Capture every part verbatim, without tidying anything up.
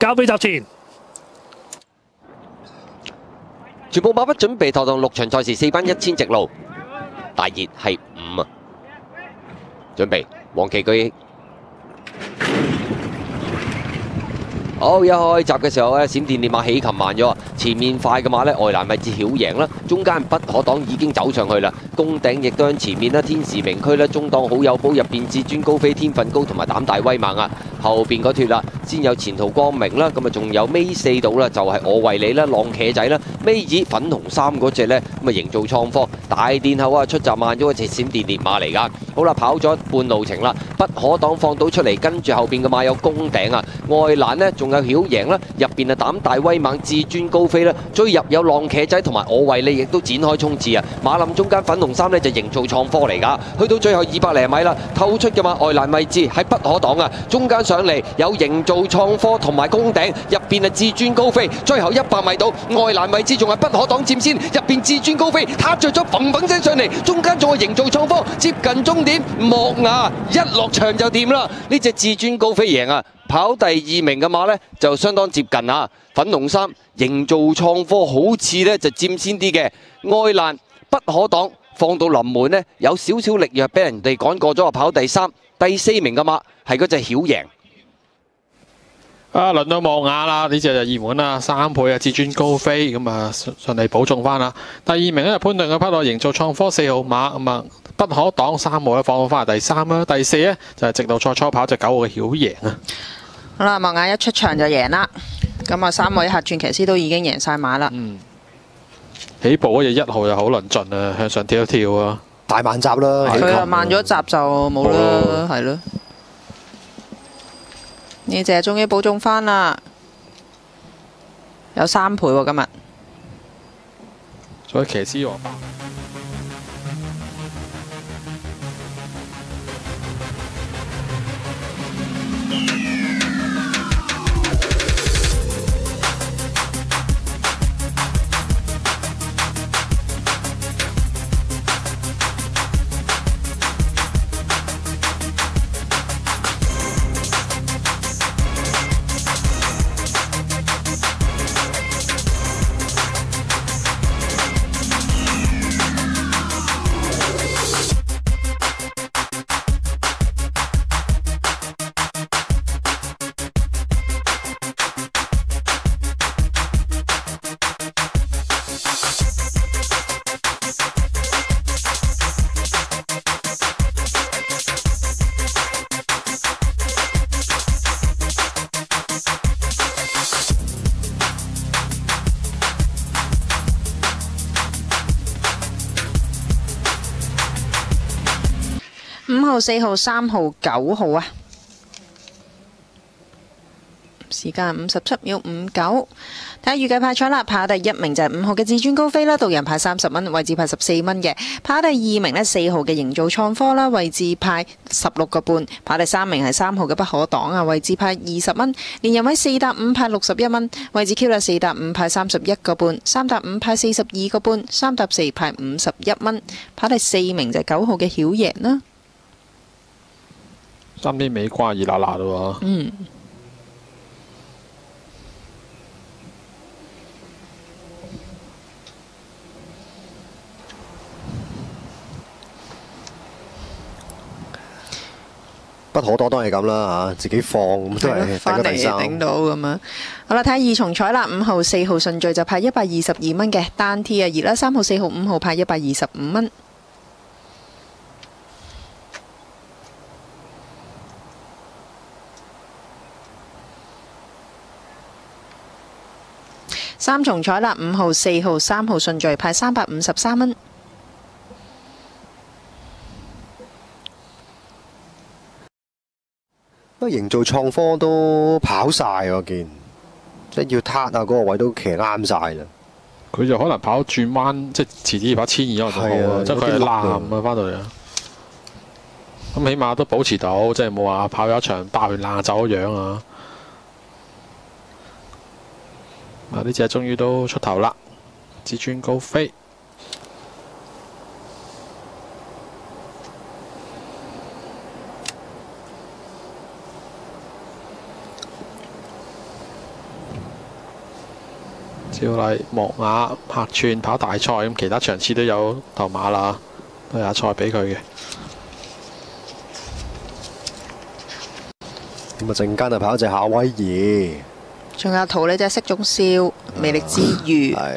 交俾集前。 全部馬匹準備妥當，六場賽事四班一千直路，大熱係五啊！準備黃旗舉起。好，一開閘嘅時候咧，閃電烈馬起擒慢咗，前面快嘅馬咧，外欄位置曉贏啦，中間不可擋已經走上去啦，宮頂亦都喺前面啦，天時明區啦，中檔好友寶入邊至尊高飛、天分高同埋膽大威猛啊，後邊嗰脱啦，先有前途光明啦，咁啊仲有尾四度啦，就係我為你啦，浪茄仔啦，尾二粉紅衫嗰隻咧，咁啊營造創科大殿後啊出閘慢咗嗰隻閃電烈馬嚟噶，好啦跑咗半路程啦，不可擋放到出嚟，跟住後邊嘅馬有宮頂啊，外欄呢仲有曉贏啦，入邊啊膽大威猛至尊高飛啦，追入有浪茄仔同埋我為你亦都展開衝刺啊，馬林中間粉紅衫呢就營造創科嚟噶，去到最後二百零米啦，透出嘅馬外欄位置係不可擋啊，中間上嚟有營造創科同埋宮頂，入邊啊至尊高飛，最後一百米到外欄位置仲係不可擋佔先，入邊至尊高飛撻着咗嘭嘭聲上嚟，中間仲係營造創科，接近終點莫牙一落場就掂啦，呢隻至尊高飛贏啊！跑第二名嘅馬呢，就相當接近啊！粉紅衫營造創科好似呢就佔先啲嘅，外欄不可擋，放到臨門呢，有少少力弱，俾人哋趕過咗，跑第三、第四名嘅馬係嗰隻曉贏。 啊，輪到莫雅啦，呢隻就熱門啦，三倍啊，至尊高飛咁啊順利保中翻啦。第二名咧，潘頓嘅匹諾營造創科四號馬咁啊，不可擋三號咧放到翻嚟第三啦。第四咧就係直路賽初跑隻九號嘅曉贏啊。 好啦，莫雅一出場就贏啦，咁啊三位客串騎師都已經贏晒馬啦。 嗯，起步嗰隻一號又好論盡啊，向上跳一跳啊， 大慢閘啦， 佢啊慢咗一集就冇啦，係咯。呢隻終於保中翻啦，有三倍喎今日。 所以騎師王五號、四號、三號、九號啊！時間五十七秒五九，睇下預計派彩啦。跑第一名就係五號嘅至尊高飛啦，導人派三十蚊，位置派十四蚊嘅。跑第二名呢，四號嘅營造創科啦，位置派十六個半。跑第三名係三號嘅不可擋啊，位置派二十蚊。連人位四搭五派六十一蚊，位置 Q 啦四搭五派三十一個半，三搭五派四十二個半，三搭四派五十一蚊。跑第四名就係九號嘅曉贏啦。 三啲尾瓜熱辣辣咯喎。 嗯。 不可擋當係咁啦嚇，自己放咁都係翻嚟頂到咁樣。好啦，睇下二重彩啦，五號、四號順序就派一百二十二蚊嘅單 T 啊，熱啦，三號、四號、五號派一百二十五蚊。三重彩啦，五號、四號、三號順序派三百五十三蚊。 不過營造創科都跑晒我見，即係要撻啊嗰個位都騎啱晒啦。 佢就可能跑轉彎，即係遲啲跑千二可能就好啊，即係佢係攬啊翻到嚟啊。咁起碼都保持到，即係冇話跑咗一場爆完冷走咗樣啊。啊！呢隻終於都出頭啦，至尊高飛。 照例莫雅客串跑大賽，咁其他場次都有頭馬啦，都有賽俾佢嘅。 咁啊，陣間就跑隻夏威夷， 仲有圖呢隻色中笑、魅力之餘。 係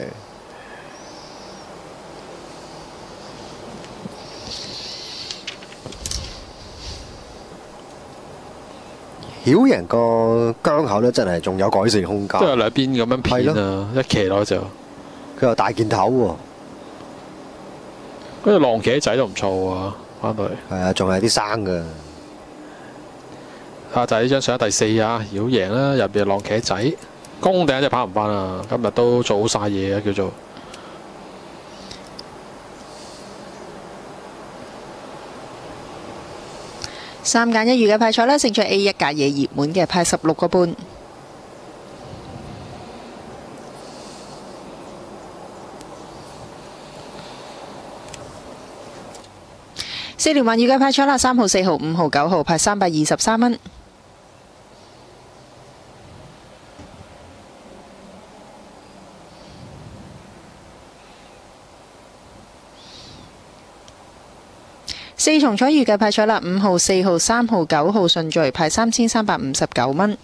曉贏個疆口咧，真係仲有改善空間。 都有兩邊咁樣片啊，一騎落就佢又大件頭喎， 嗰隻浪茄仔都唔錯喎，翻到嚟。 係啊，仲係啲生嘅。 啊，就係呢張相第四啊，曉贏啦，入邊浪茄仔，宮頂就跑唔翻啦，今日都做好晒嘢啊，叫做。 三揀一預嘅派賽呢，勝出 A 一格野熱門嘅派十六個半。四連環預嘅派賽啦，三號、四號、五號、九號派三百二十三蚊。四重彩預計派賽啦，五號、四號、三號、九號順序派三千三百五十九蚊。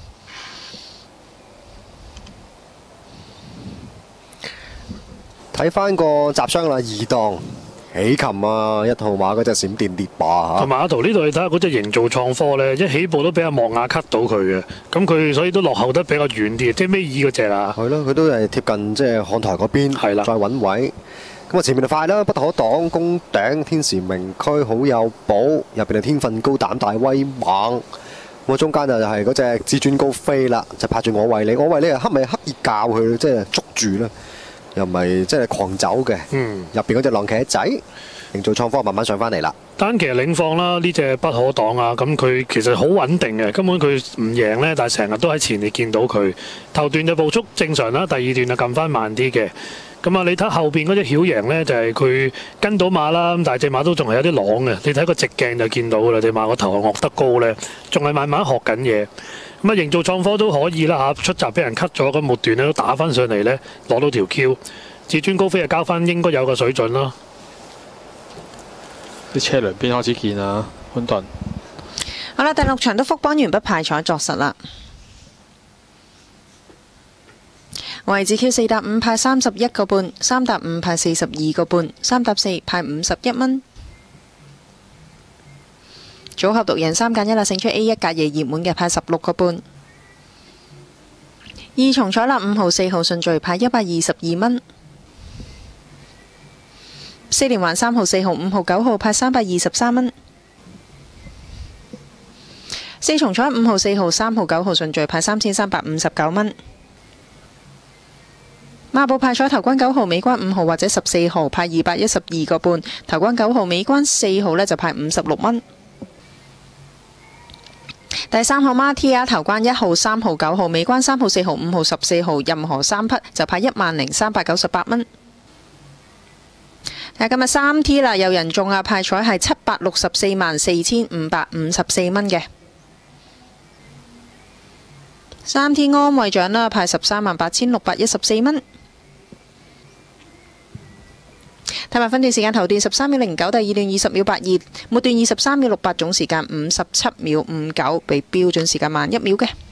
睇翻個閘箱啦，二檔喜琴啊，一號馬嗰隻閃電烈霸嚇。 同埋阿圖呢度你睇下嗰隻營造創科呢，一起步都俾阿莫雅 cut 到佢嘅，咁佢所以都落後得比較遠啲，即係尾二嗰隻啊。 係咯，佢都係貼近即係看台嗰邊， 係啦， 再揾位。咁啊，前面就快啦，不可擋，攻頂天時明區好有寶，入邊係天分高膽大威猛。咁啊，中間就係嗰隻至尊高飛啦，就拍住我為你，我為你啊，刻咪刻意教佢，即係捉住啦，又唔係即係狂走嘅。 嗯， 入邊嗰隻浪茄仔，營造創科慢慢上翻嚟啦。 單騎領放啦，呢隻不可擋啊！咁佢其實好穩定嘅，根本佢唔贏呢，但係成日都喺前列見到佢。頭段就步速正常啦，第二段就撳翻慢啲嘅。咁啊，你睇後邊嗰隻曉贏呢，就係佢跟到馬啦，咁但係隻馬都仲係有啲朗嘅。你睇個直鏡就見到啦，隻馬個頭係惡得高呢，仲係慢慢學緊嘢。咁啊，營造創科都可以啦嚇，出閘俾人 cut 咗，咁末段咧都打翻上嚟呢，攞到條 Q。至尊高飛就交翻應該有個水準啦。 啲車輪邊開始見啊，潘頓。 好啦，第六場都福邦完不派彩作實啦。位置 Q 四搭五派三十一個半，三搭五派四十二個半，三搭四派五十一蚊。組合獨贏三揀一啦，勝出 A 一格夜熱門嘅派十六個半。二重彩啦，五號、四號順序派一百二十二蚊。四連環三號、四號、五號、九號派三百二十三蚊。四重彩五號、四號、三號、九號順序派三千三百五十九蚊。馬寶派彩頭關九號、尾關五號或者十四號派二百一十二個半，頭關九號、尾關四號呢就派五十六蚊。第三號馬 T 啊，頭關一號、三號、九號、尾關三號、四號、五號、十四號，任何三匹就派一萬零三百九十八蚊。睇今日三 T 啦，有人中啊，派彩係七百六十四萬四千五百五十四蚊嘅。三 T 安慰獎啦，派十三萬八千六百一十四蚊。睇埋分段時間，頭段十三秒零九，第二段二十秒八二，末段二十三秒六八，總時間五十七秒五九，比標準時間慢一秒嘅。